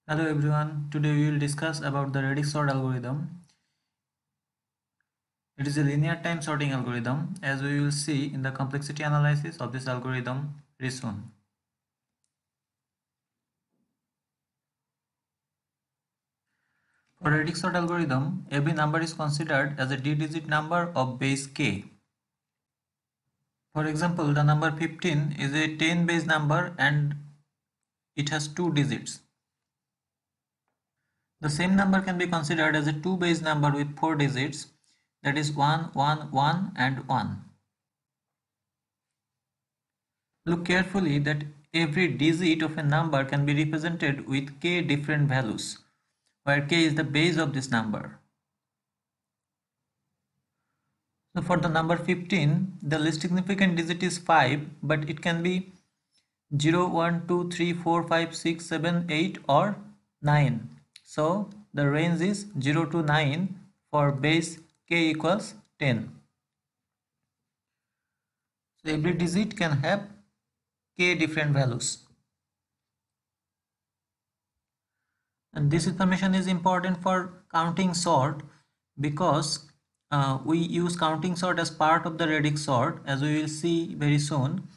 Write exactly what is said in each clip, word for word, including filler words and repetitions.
Hello everyone, today we will discuss about the radix sort algorithm. It is a linear time sorting algorithm, as we will see in the complexity analysis of this algorithm very soon. For radix sort algorithm, every number is considered as a d-digit number of base k. For example, the number fifteen is a ten base number and it has two digits. The same number can be considered as a two base number with four digits, that is one, one, one and one. Look carefully that every digit of a number can be represented with k different values, where k is the base of this number. So for the number fifteen, the least significant digit is five, but it can be zero, one, two, three, four, five, six, seven, eight or nine. So the range is zero to nine for base k equals ten. So every digit can have k different values. And this information is important for counting sort because uh, we use counting sort as part of the radix sort, as we will see very soon.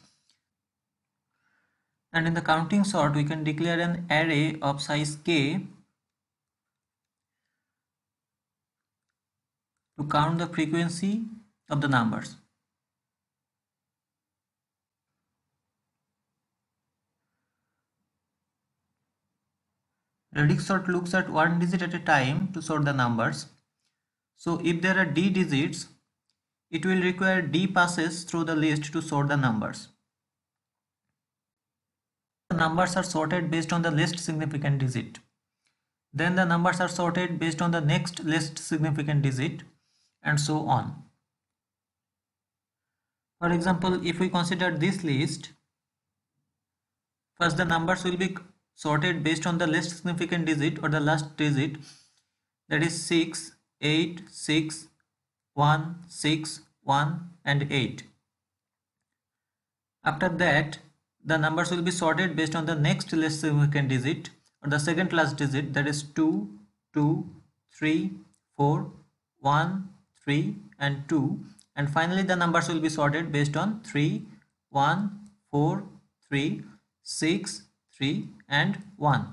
And in the counting sort, we can declare an array of size k to count the frequency of the numbers. Radix sort looks at one digit at a time to sort the numbers. So if there are d digits, it will require d passes through the list to sort the numbers. The numbers are sorted based on the least significant digit. Then the numbers are sorted based on the next least significant digit, and so on. For example, if we consider this list, first the numbers will be sorted based on the least significant digit or the last digit, that is six, eight, six, one, six, one and eight. After that, the numbers will be sorted based on the next least significant digit or the second last digit, that is two, two, three, four, one, three and two, and finally the numbers will be sorted based on three, one, four, three, six, three and one.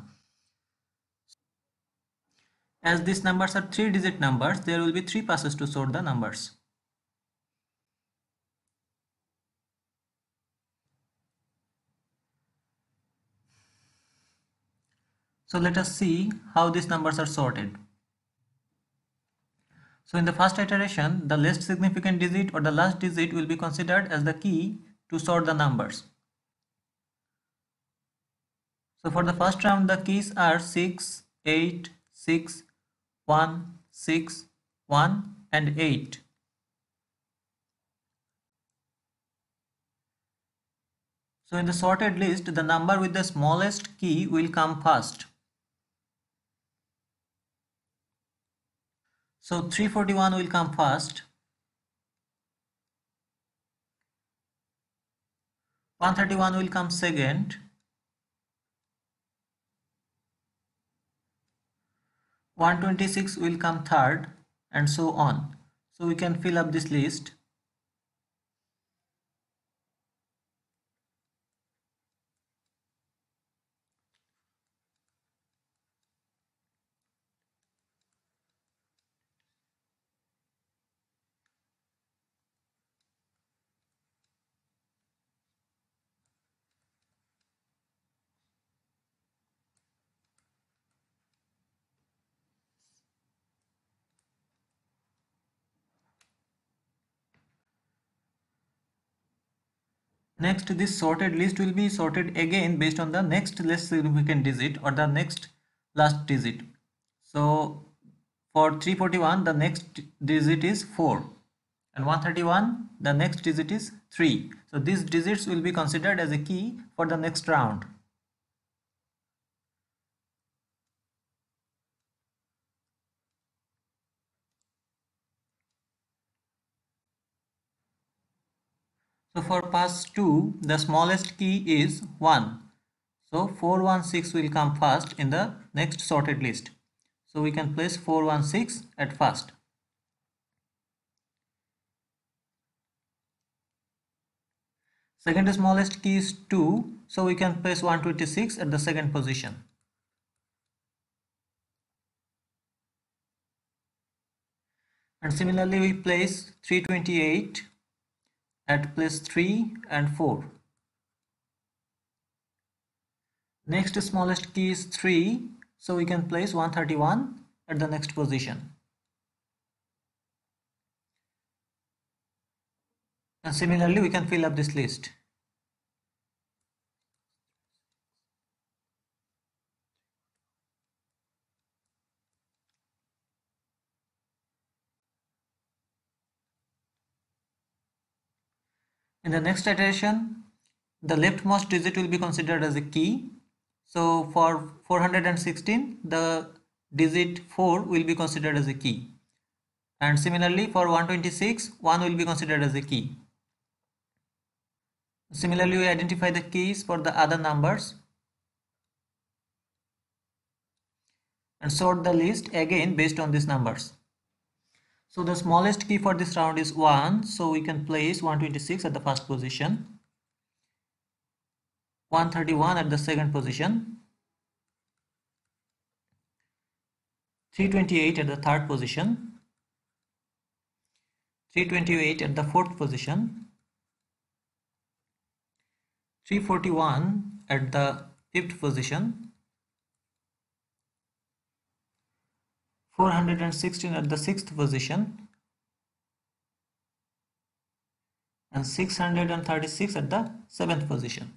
As these numbers are three digit numbers, there will be three passes to sort the numbers. So let us see how these numbers are sorted. So in the first iteration, the least significant digit or the last digit will be considered as the key to sort the numbers. So for the first round, the keys are six, eight, six, one, six, one and eight. So in the sorted list, the number with the smallest key will come first. So three forty-one will come first. one thirty-one will come second. one twenty-six will come third, and so on. So we can fill up this list. Next, this sorted list will be sorted again based on the next least significant digit or the next last digit. So for three forty-one, the next digit is four, and one thirty-one, the next digit is three. So these digits will be considered as a key for the next round. So for pass two, the smallest key is one. So four one six will come first in the next sorted list. So we can place four one six at first. Second smallest key is two, so we can place one twenty-six at the second position. And similarly we place three twenty-eight at place three and four. Next smallest key is three, so we can place one thirty-one at the next position. And similarly we can fill up this list. In the next iteration, the leftmost digit will be considered as a key. So for four hundred sixteen, the digit four will be considered as a key. And similarly for one twenty-six, one will be considered as a key. Similarly, we identify the keys for the other numbers and sort the list again based on these numbers. So the smallest key for this round is one, so we can place one twenty-six at the first position, one thirty-one at the second position, three twenty-eight at the third position, three twenty-eight at the fourth position, three forty-one at the fifth position, four hundred sixteen at the sixth position, and six hundred thirty-six at the seventh position.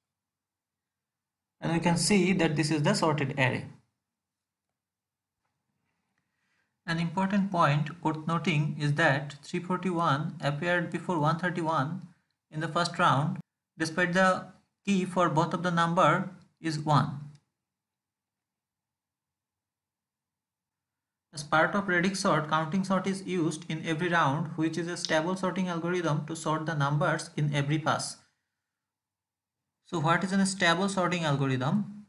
And we can see that this is the sorted array. An important point worth noting is that three forty-one appeared before one thirty-one in the first round, despite the key for both of the number is one. As part of radix sort, counting sort is used in every round, which is a stable sorting algorithm to sort the numbers in every pass. So what is a stable sorting algorithm?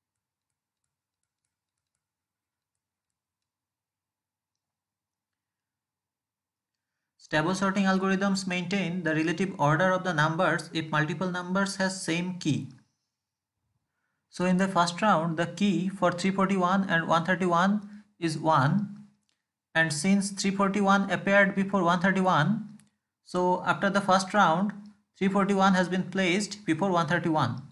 Stable sorting algorithms maintain the relative order of the numbers if multiple numbers has same key. So in the first round, the key for three forty-one and one thirty-one is one, and since three forty-one appeared before one thirty-one, so after the first round, three forty-one has been placed before one thirty-one.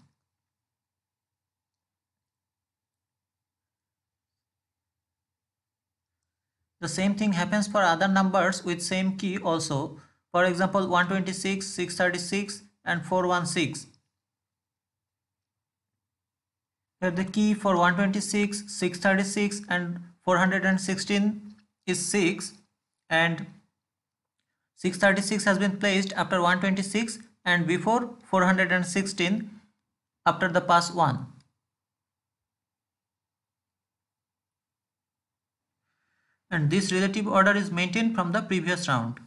The same thing happens for other numbers with same key also. For example, one twenty-six, six thirty-six and four sixteen. Here the key for one twenty-six, six thirty-six and four hundred sixteen is six, and six thirty-six has been placed after one twenty-six and before four hundred sixteen after the pass one. And this relative order is maintained from the previous round.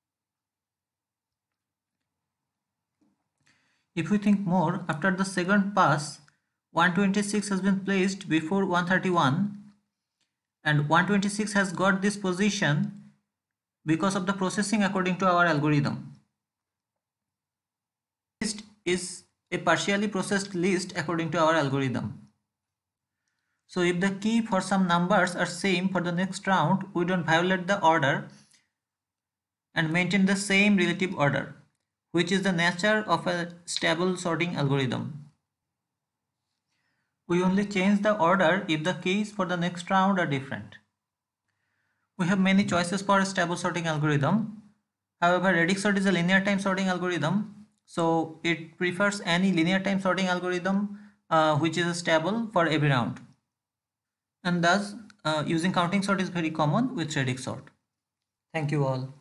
If we think more, after the second pass, one twenty-six has been placed before one thirty-one, and one twenty-six has got this position because of the processing according to our algorithm. List is a partially processed list according to our algorithm. So if the key for some numbers are same for the next round, we don't violate the order and maintain the same relative order, which is the nature of a stable sorting algorithm. We only change the order if the keys for the next round are different. We have many choices for a stable sorting algorithm. However, radix sort is a linear time sorting algorithm, so it prefers any linear time sorting algorithm uh, which is stable for every round. And thus, uh, using counting sort is very common with radix sort. Thank you all.